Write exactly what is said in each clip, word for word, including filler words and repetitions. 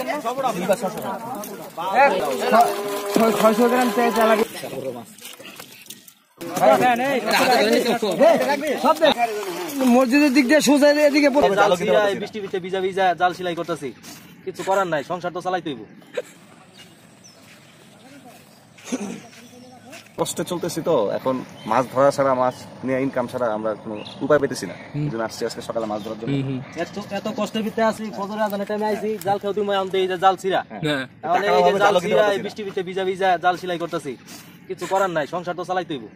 ছয়শো গ্রাম তেল লাগে মসজিদের দিক দিয়ে সোজা এদিকে বৃষ্টি ভিতরে ভিজা ভিজা জাল সেলাই করতেছি, কিছু করার নাই, সংসার তো চালাইতে হইব। কষ্টে চলতেছি তো এখন, মাছ ধরা ছাড়া, মাছ নিয়ে ইনকাম ছাড়া আমরা কোনো উপায় পেতেছি না। আসছি আজকে সকালে মাছ ধরার জন্য। এত কষ্টের ভিতরে আছি, ফজর আজানের টাইমে আইছি, জাল খেয়ে তুমি আনতে এই যে জাল ছিরা, তাহলে এই যে জাল ছিরা বৃষ্টি ভিতরে ভিজা ভিজা জাল সেলাই করতেছি, কিছু করার নাই, সংসার তো চালাইতে হইব।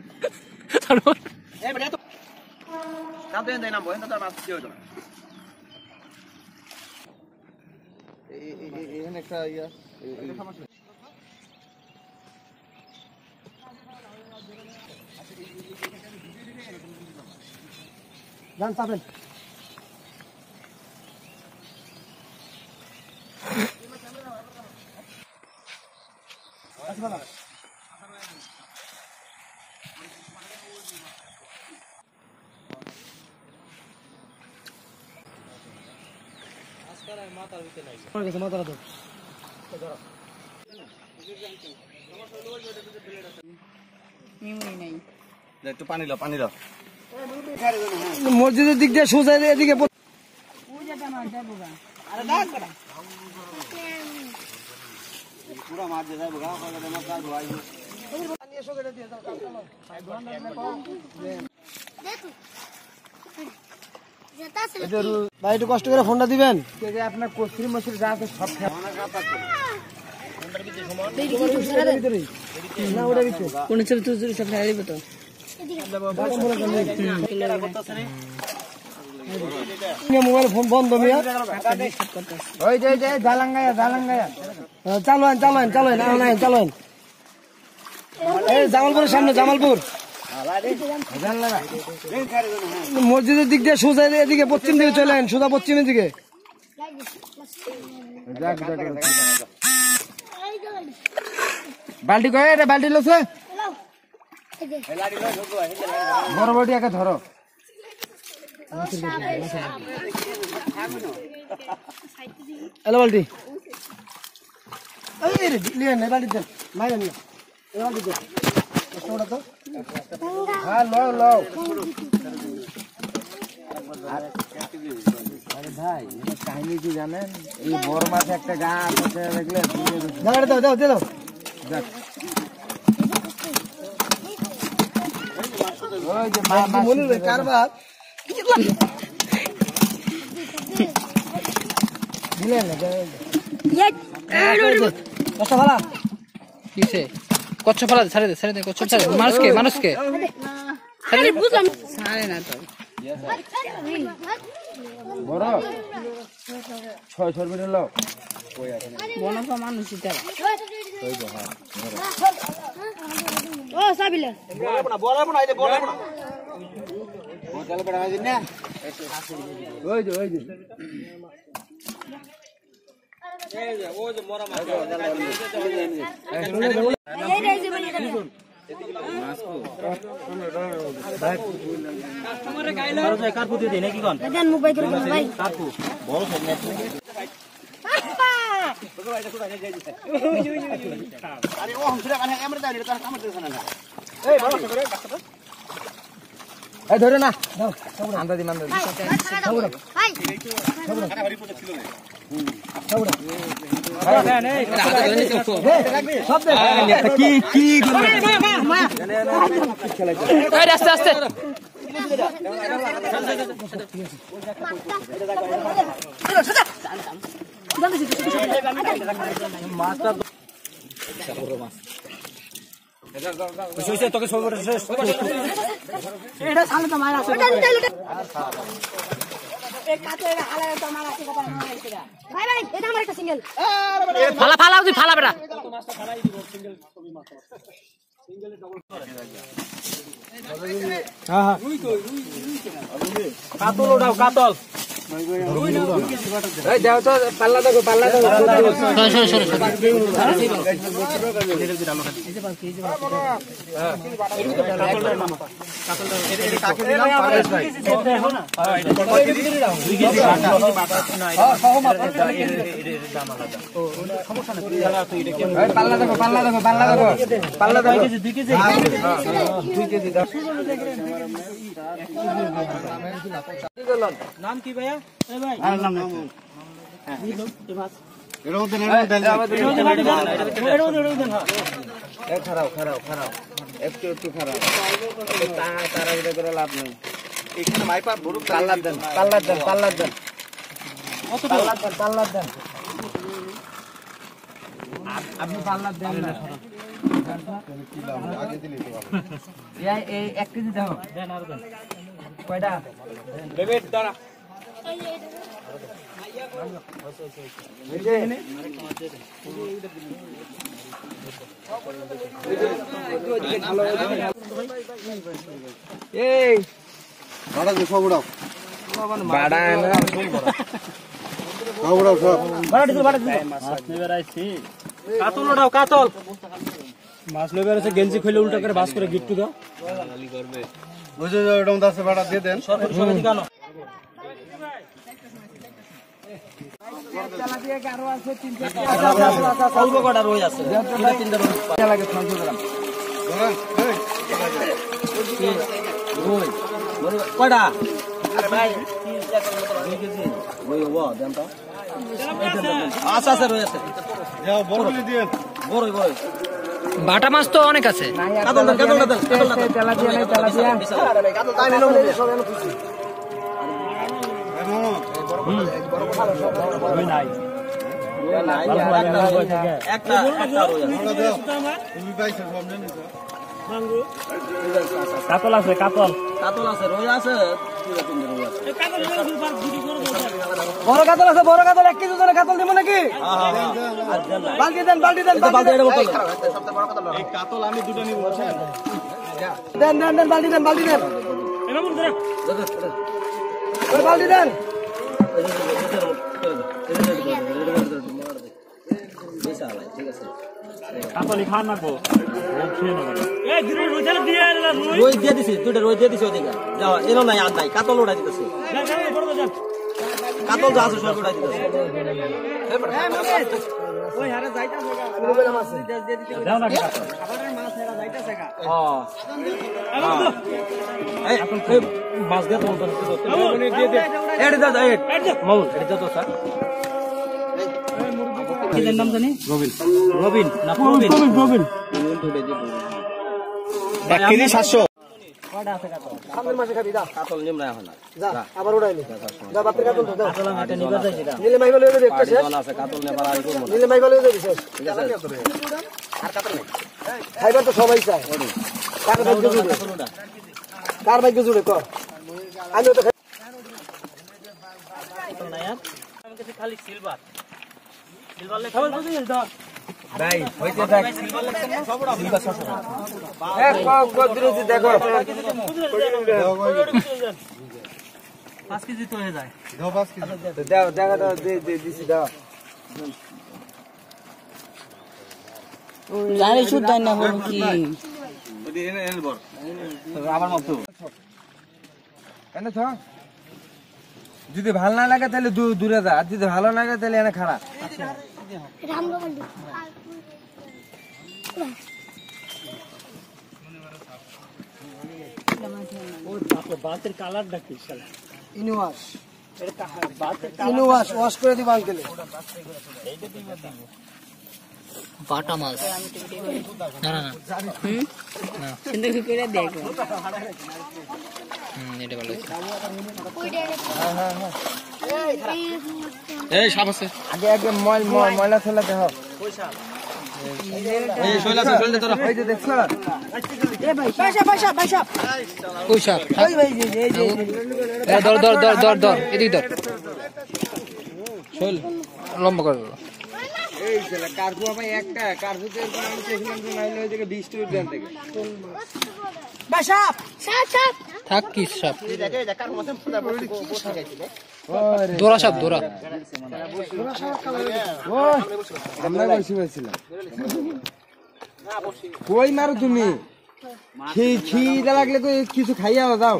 যান চাপেন একটু পানি লো, পানি লো। মসজিদের দিক দিয়ে সোজা এদিকে ভাই একটু কষ্ট করে ফোনটা দিবেন। আপনার কস্তুরি মসুরি যা আছে সব মোবাইল ফোন বন্ধ জালাঙ্গায়া জালাঙ্গায়া চালোয়েন চালোয়েন চালোয়েন নাই চালোয়েন এই জামালপুরের সামনে জামালপুর মসজিদের দিক দিয়ে সোজা এদিকে পশ্চিম দিকে চলেন, সোজা পশ্চিমের দিকে। বাল্টি কয়ে এটা বাল্টি লোছে বড় বড়ি একে ধরো এলো বাল্টি বাল্টি দেন মাইরেন না বাল্টি দেন তো হ্যাঁ লও লও আরে ভাই কাহিনী কি জানেন, এই বড় মাঠে একটা গাছ আছে দেখলে দাও দাও দাও দাও ওই যে মনে রে কারবার দিলেন না কষ্ট ভালো কিসে কচ্ছ ফেলা ছাড়ে দে ছাড়ে দে কচ্ছ ছাড়ে মানুষকে মানুষকে আরে বুঝলাম ছাড়ে না তো বড় ছয় ছয় মিনিট লাও কই আছে বড় তো মানুষই তারা কই গো হ্যাঁ ও সাবিলে বড় না বড় না আইলে বড় না হোটেল পড়া দিন না ওই যে ওই যে এই যে ওই যে মোরা মাছ এই রে যে বলি মাছকো ভাই কাস্টমারে গাইলো আর যে কারপু দিয়ে নাকি কোন দেন মোবাইল করে ভাই কারপু বড় সাইজ না তোকে ভাইটা কোথায় যাই দিছে আরে ও हमसे কানে আমরা দাও এটা কাম করতেছ না এই বড় করে কাটটা এই ধরে না দাও আন্দা দি মান্দা দি সবড় ভাই সবড় কাটা ভারী পড়ে ছিল রে হুম সবড় আরে না না এটা হাতে ধরে নিছো সব দে কি কি করে মা খেলাইছে এই আস্তে আস্তে মাছটা বড় মাছ এটা কইছে তোকে সবড় শেষ এটা সালে তো মারা আছে এই কাতে হালা তো মারা আছে কথা ভাই ভাই এটা আমার একটা সিঙ্গেল ফালা ফালা উদি ফালা বেটা তো মাছটা ফালাই দিব সিঙ্গেল ছবি মাছ সিঙ্গেলে ডাবল হ্যাঁ হ্যাঁ রুই কই রুই রুই কাতল ওঠাও কাতল এই দাও তো পাল্লা দেখো পাল্লা দেখো সরে সরে সরে পাল্লা দেখো পাল্লা দেখো পাল্লা দেখো পাল্লা দেখো দুই কেজি দুই কেজি দাও নাম কি ভাইয়া এ ভাই নাম নাম খারাপ খারাপ খারাপ একটু একটু খারাপ তারা এটা করে লাভ নেই এখানে মাইপা বড় পাল্লার দেন পাল্লার দেন পাল্লার দেন পাল্লার দেন পাল্লার দেন আপনি পাল্লার দেন না এই এক কেজি দাও দেন আর দেন কয়টা লেবেট দাঁড়া এই বাড়া যে সব উড়াও বাড়া না সব উড়াও সব বাড়া দিছো বাড়া দিছো মাছ নেবার আইছি কাতল ওড়াও কাতল মাছ নেবার আছে গেঞ্জি খুলে উল্টা করে বাস করে গিট্টু দাও বুঝে যাও এরকম আছে বাড়া দিয়ে দেন সরকারি সমিতি কেন অল্প কটা রই আছে তিনটা তিনটা রই লাগে পাঁচশো গ্রাম কয়টা দুই কেজি রই হবো দেন তো আচ্ছা আচ্ছা রই আছে যাও বড় করে দিয়ে বড়ই বড়ই বাটা মাছ তো অনেক আছে কাতল দেন কাতল দেন কাতল দেন তেলাপিয়া নেই তেলাপিয়া কাতল তাই নিলাম রই নাই একটা একটা রই আছে তুমি পাইছো সব নিছো কাতল আছে কাতল কাতল আছে রই আছে তিনটা তিনটা রই আছে বড় কাতল আছে বড় কাতল এক কেজি ধরে কাতল দিব নাকি বালতি দেন বালতি দেন বালতি এটা বলতো এই কাতল আমি দুটো নিব বুঝছেন দেন দেন দেন বালতি দেন বালতি দেন ওই বালতি দেন কাতলি খান না গো এই দিন রোজার দিয়ে রই দিয়ে দিছি দুইটা রই দিয়ে দিছি ওদিকে যাও এনো নাই আর নাই কাতল ওড়া দিতেছে কাতল যা আছে সব ওড়া দিতেছে ওই হারে যাইতাছে গা মাছ দিয়ে দিতে দাও না খাবারের মাছ হেরা যাইতাছে গা হ্যাঁ এই এই মাছ দিয়ে তোল তোল দিয়ে দে এড দাও এড মাউল এড দাও তো স্যার এর নাম জানি রবিন রবিন না প্রবীণ প্রবীণ এক কেজি সাতশো কয়টা আছে কাতল সামনের মাসে খাবি দা কাতল নিম না এখন না যা আবার উড়াইলি যা বাপের কাতল দাও কাতল আমি নিবা যাইছি না নীলে মাইবা লইলে একটা শেষ কাতল আছে কাতল নেবার আর করব না নীলে মাইবা লইলে শেষ ঠিক আছে আর কাতল নাই খাইবার তো সবাই চায় কার ভাগ্য জুড়ে কাতলটা কার ভাগ্য জুড়ে ক আমিও তো কাতল নাই আর আমার কাছে খালি সিলভার সিলভার লে খাবার বুঝিস দাও ভাই হইতে থাক সিলভার লাগছে না সবড়া সিলভার সবড়া এক কত দিনছি দেখো পাঁচ কেজি তো হয়ে যায় দাও পাঁচ কেজি দাও দেখা দাও দে দে দিছি দাও জানি শুদ্ধ না হল কি ওদি এনে এনে বড় আমার মত কেন তো যদি ভালো না লাগে তাহলে দূরে যা আর যদি ভালো না লাগে তাহলে এনে খারাপ বাতের কালারটা কি শালা ইনুয়াস ইনুয়াস ওয়াশ করে দিবা আঙ্কেলে বাটা মাছ না না না হুম না চিন্তা করে দেখো হুম এটা ভালো এই সাপ আছে আগে আগে ময়ল ময়লা ফেলা দেহ এই শৈলা শৈলা তোরা ওই যে দেখছ কই সাপ ওই ভাই যে এই যে এ ধর ধর ধর ধর ধর এদিক ধর চল লম্বা করে এই ছেলে কার্পু ভাই একটা কার্পুতে এরকম আমি চেয়েছিলাম যে নাইলে ওই থেকে বিশ টাকা দেন থেকে থাক কি সাপ দেখে দেখার মধ্যে পুরো পুরো কি শিখাইছিলে দৌড়া সব দৌড়া আমরা বসে বসছিলাম কই মারো তুমি খিদে লাগলে তো কিছু খাইয়া দাও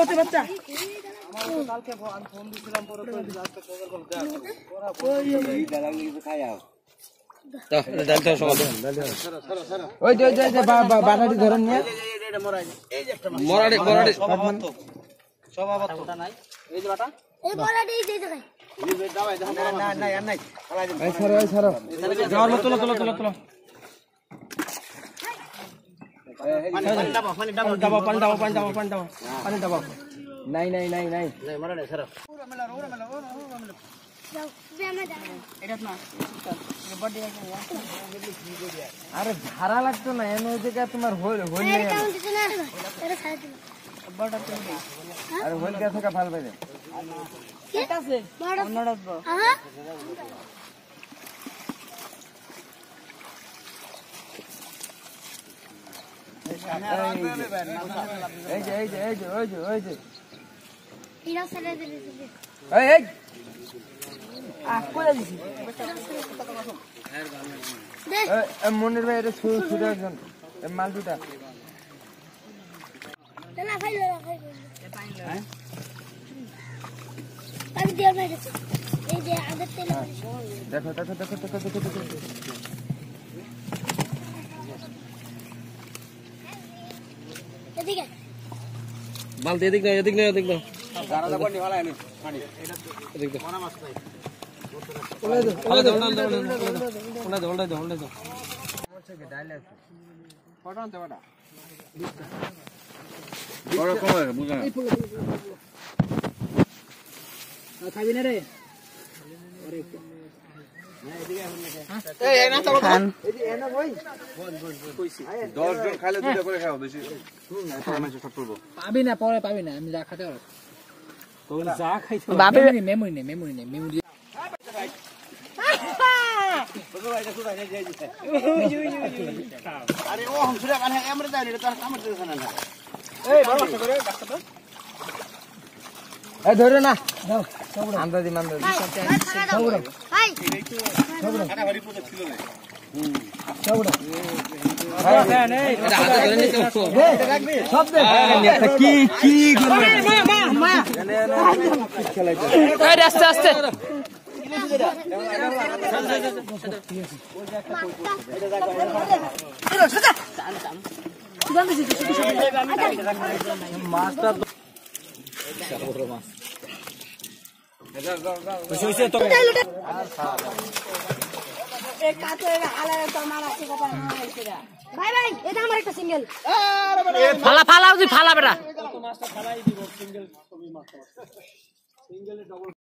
ওই যে বাটাটি ধরেন নিয়ে মরাড়ি মরাড়ি নাই নাই নাই নাই আরে ভাড়া লাগতো না এমন জায়গা তোমার হল হল আরে হল কে থেকে ফাল পাইলে এই যে এই যে এই যে ওই যে ওই যে এই এই মনির ভাই এটা ছুটে একজন মাল দুটা দেখো দেখো দেখো দেখো দেখো দেখো বালতি এদিক না এদিক না এদিক না খাবি না রে পাবি না পরে পাবি না আমি যা খাতে পারবো যা খাইছি মেমোরি নেই মেমোরি নেই মেমোরি আরে ও হামসুরা কানে আমরা যাই রে তার কামড় দিছ না এই বড় কষ্ট করে গাছটা এই ধরে না দাও আন্দাজি মান্দাজি সবড় ভাই সবড় কাটা বাড়ি পড়ে ছিল না হুম সবড় হ্যাঁ নেই এটা হাতে ধরে নিতে রাখবি সব দে কি কি করবে মা মা খেলাইতে এই আস্তে আস্তে মাছটা ভাই ভাই এটা আমার একটা সিঙ্গেল ফালা ফালা ফালা বেটা